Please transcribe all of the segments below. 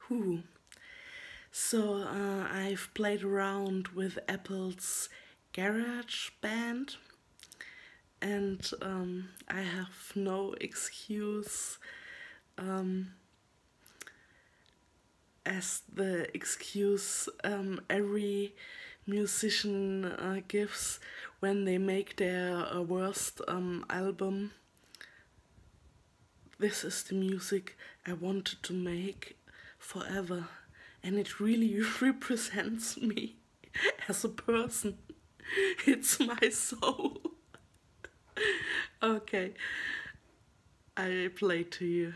Whew. So I've played around with Apple's GarageBand, and I have no excuse as the excuse every musician gives when they make their worst album. This is the music I wanted to make forever, and it really represents me as a person. It's my soul. Okay, I play to you.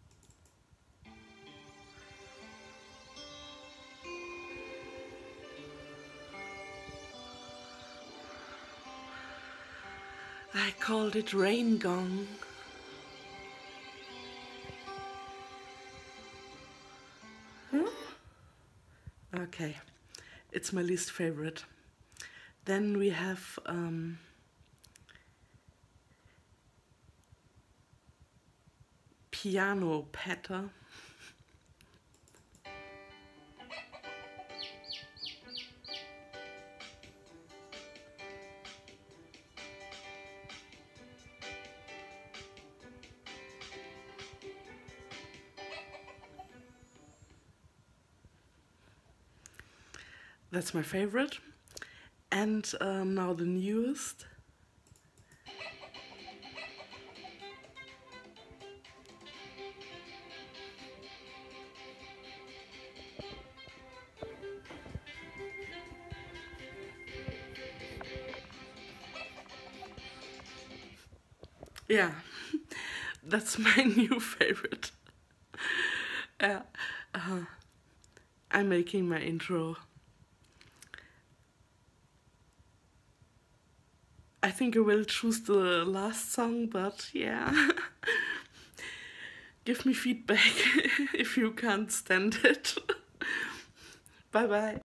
I called it Rain Gong. Huh? Okay, it's my least favorite. Then we have Piano Patter. That's my favorite. And now the newest. Yeah, that's my new favorite. I'm making my intro. I think I will choose the last song, but yeah. Give me feedback if you can't stand it. Bye bye.